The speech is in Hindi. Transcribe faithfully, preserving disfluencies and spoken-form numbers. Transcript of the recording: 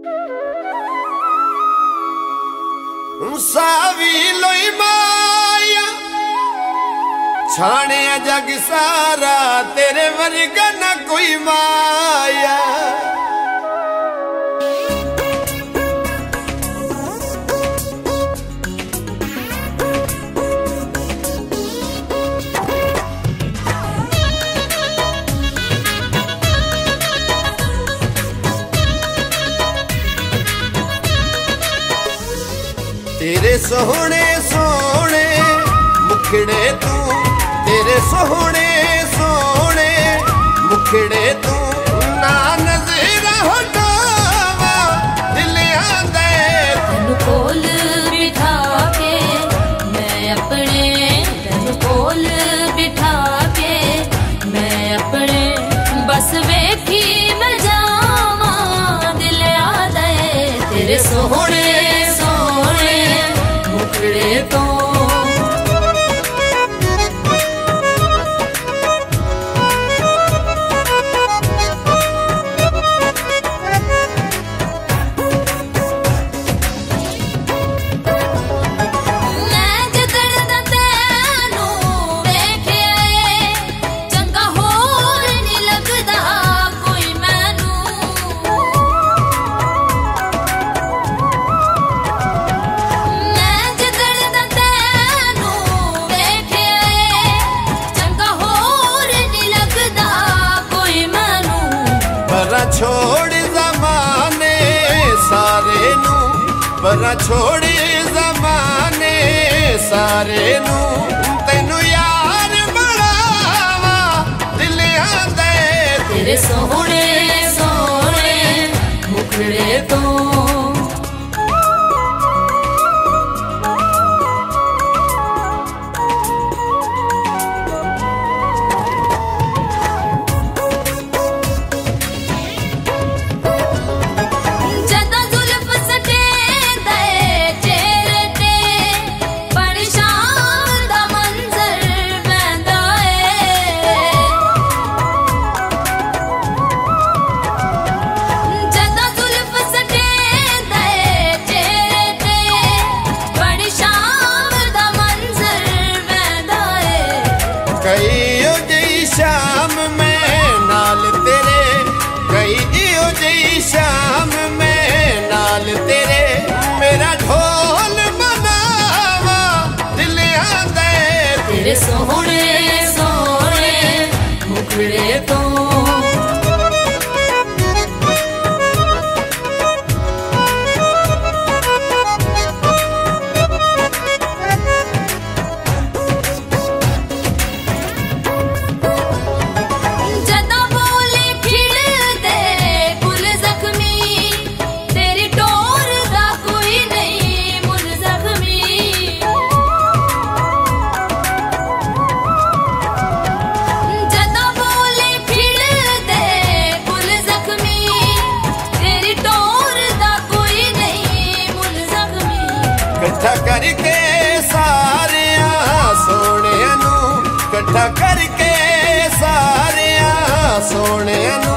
सावी लोई माया छाने जग सारा तेरे वर्गा न कोई माया। तेरे सोहने सोहने मुखड़े तू, तेरे सोहने सोहने मुखड़े तू ना नजर हटावा दिल आंदे तेनू कोल बिठा के मैं अपने, तेनू कोल बिठा के मैं अपने बस वेखी मैं जावा दिल आंदे तेरे सोहने तो छोड़ ज़माने सारे नू, बरा छोड़ ज़माने सारे नू तेनू यार बनावा दिल आंदे तेरे सोहने सोहने मुखड़े तो। कई जी शाम में नाल तेरे, कई जी शाम में नाल तेरे मेरा ढोल बनावा दिल आंदे तेरे सोहने सोहने मुखड़े तो। कट्ठा करके सारे सोने नू, कट्ठा करके सारे सोने नू